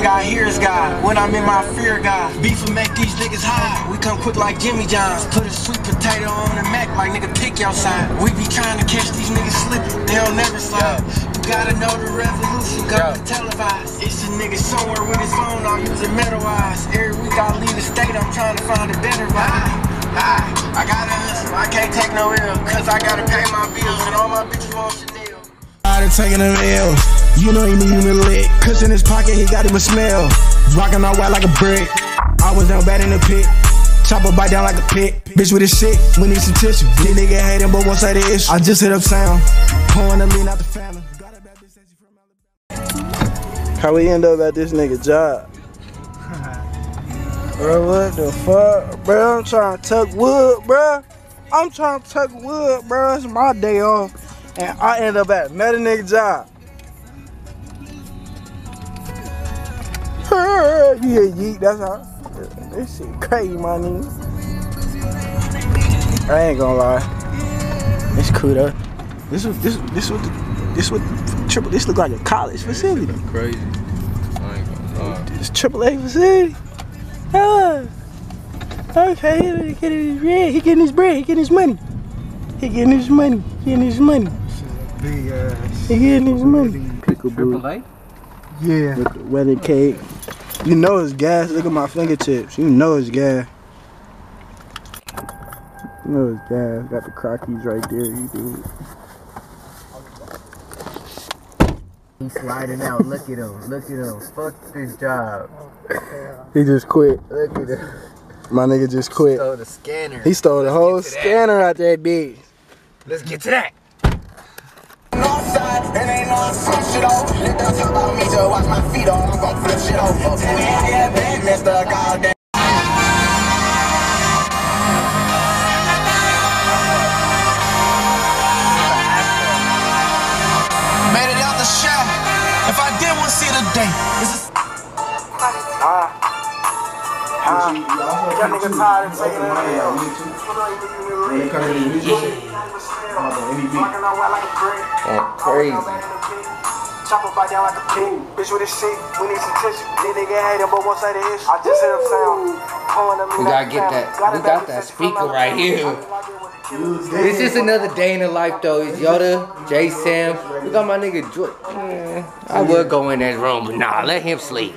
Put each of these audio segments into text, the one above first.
nigga I hear is God. When I'm in my fear, God. Beef will make these niggas high. We come quick like Jimmy John's. Put a sweet potato on the Mac like nigga pick your side. We be trying to catch these niggas slipping. They don't never slide. You gotta know the revolution, go be televised. It's a nigga somewhere with his phone, all using metal eyes. Every week I leave the state, I'm trying to find a better vibe. I gotta hustle, I can't take no ill, cause I gotta pay my bills and all my bitches want Chanel. I done taking them L's, you know he need him a lick. Cause in his pocket he got him a smell. Rockin' all white like a brick. I was down bad in the pit. Chopper bite down like a pit. Bitch with his shit, we need some tissue. These nigga hate him but won't say the issue. I just hit up sound, pouring the lean out the family. How we end up at this nigga job? Bro, what the fuck? Bro, I'm trying to tuck wood, bro. I'm trying to tuck wood, bro. It's my day off. And I end up at another nigga job. Yeah, yeet, that's how. This shit crazy, my nigga. I ain't gonna lie. It's cool though. This look like a college facility. That's crazy. I ain't gonna lie. This AAA facility. Ah. Okay, he getting his bread. He getting his bread. He getting his money. He getting his money. He getting his money. Big ass. He getting his money. AAA? Yeah. With the weather cake. You know it's gas. Look at my fingertips. You know it's gas. You know it's gas. Got the crockies right there. You do. He's sliding out. Look at him. Look at him. Fuck this job. He just quit. Look at him. My nigga just quit. He stole the scanner. He stole the whole scanner out that bitch. Let's get to that. Northside, and ain't no flip shit over. Let them talk about me, just watch my feet on. I'm gon' flip shit over. Tell me how you been, Mr. Goddamn. Made it out the shop. If I did want to see the day, this is. That nigga tired of taking Crazy. Chopper bite down like a pig. Bitch with his shit, we need some tissue. These nigga hate him, but won't say the issue. I just hit up sound. We gotta get that. We got that speaker right here. This is another day in the life though. It's Yoda, J Sam. We got my nigga Jordan. I would go in that room, but nah, let him sleep.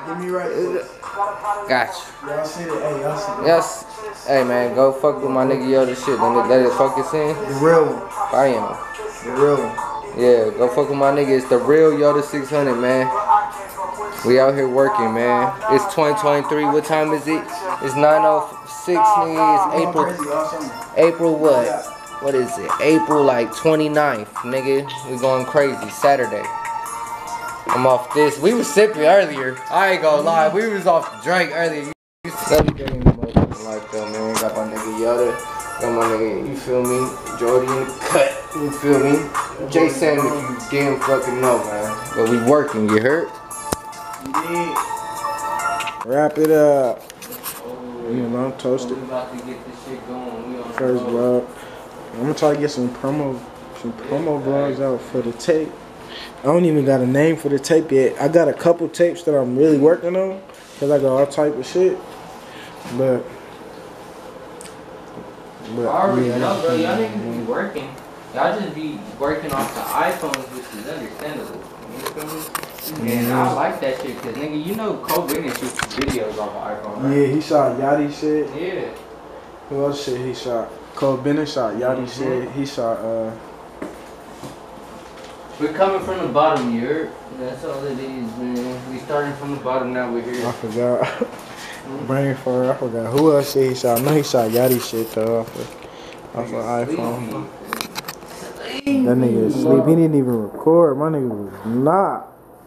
Gotcha. Yes. Hey man, go fuck with my nigga Yoda shit. Let it focus in. The real one. I am. The real one. Yeah, go fuck with my nigga. It's the real Yoda 600, man. We out here working, man. It's 2023. What time is it? It's 9:06, nigga. It's April what? What is it? April like 29th, nigga. We going crazy. Saturday. I'm off this. We was sipping earlier. I ain't gonna lie. We was off the drink earlier. Every day in the motherfucking life though, man. Got my nigga Yoda. Got my nigga, you feel me? Jordy in the cut. You feel me? J Sam if you damn fucking know, man. But we working, you heard? Wrap it up. You know, toast it. We about to get this shit going. First vlog. I'm gonna try to get some promo vlogs out for the tape. I don't even got a name for the tape yet. I got a couple tapes that I'm really working on, cause I got all type of shit. But I already know, bro. Y'all niggas be working. Y'all just be working off the iPhones, which is understandable. You feel me? And I like that shit, cause nigga, you know Cole Bennett shoots videos off the iPhone, right? Yeah, he shot Yachty shit. Yeah. Who else shit he shot? Cole Bennett shot Yachty shit. He shot We're coming from the bottom, you heard? That's all it is, man. We starting from the bottom, now we're here. I forgot. Brain fart, I forgot. Who else shit he shot? I know he shot Yachty shit though off an iPhone. That nigga is asleep. He didn't even record. My nigga was not.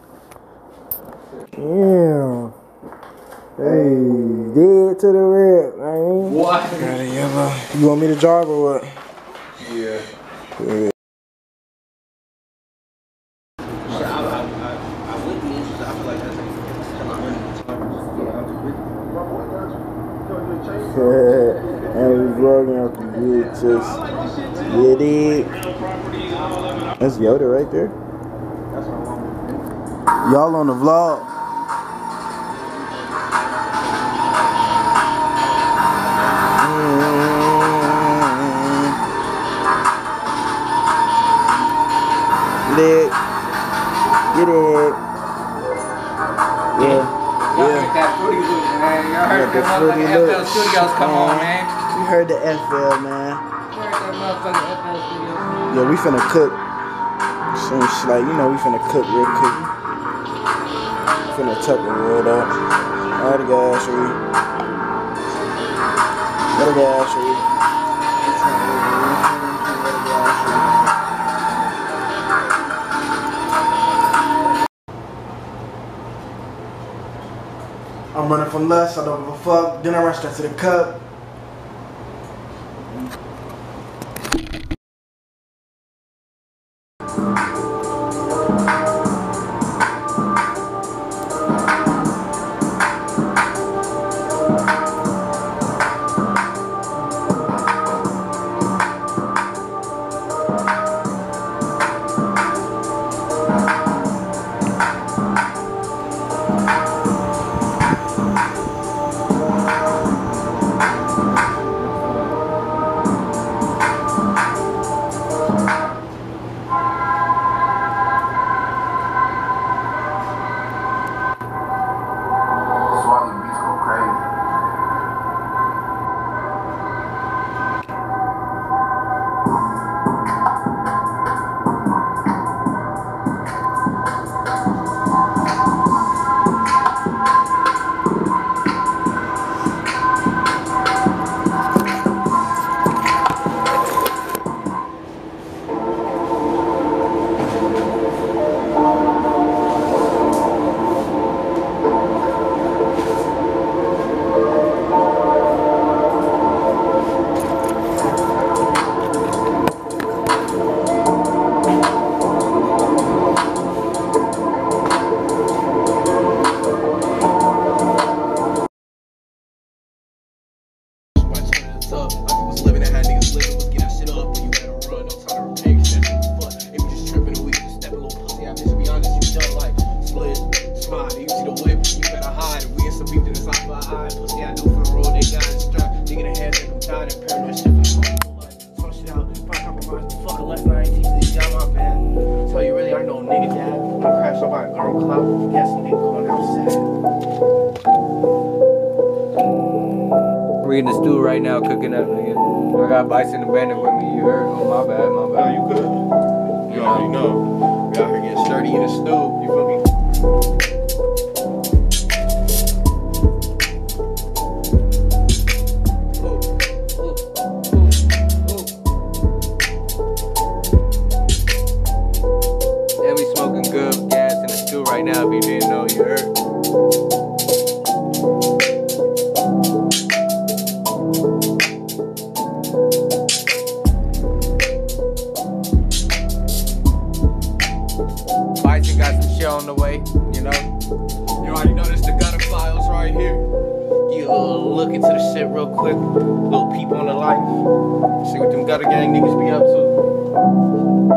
Damn. Hey, dead to the rip, man. What? Got it, yellow. You want me to drive or what? Yeah. Yeah. And we vlogging out the VHS. Get it. That's Yoda right there. Y'all on the vlog. leg. Get it. Yeah. Y'all heard that Fruity Loops, man. Y'all heard the that Fruity motherfucking FL Loops, Studios come on, man. We heard the FL, man. You heard that motherfucking FL Studios. Yeah, we finna cook. Some shit like, you know, we finna cook real quick. Finna tuck the wood up. All the gas, we. All the gas, we. I'm running from lust, I don't give a fuck. Then I run straight to the cup. We in the stew right now cooking up, nigga. I got Bison and Bandit with me, you heard? Oh, my bad, my bad. Oh, you good? You already know. We out here getting sturdy in the stew, you feel me? Yeah, we smoking good gas in the stew right now, if you didn't know, you heard? Bison got some shit on the way, you know? You already know this the gutter files right here. You look into the shit real quick, little peep on the life. See what them gutter gang niggas be up to.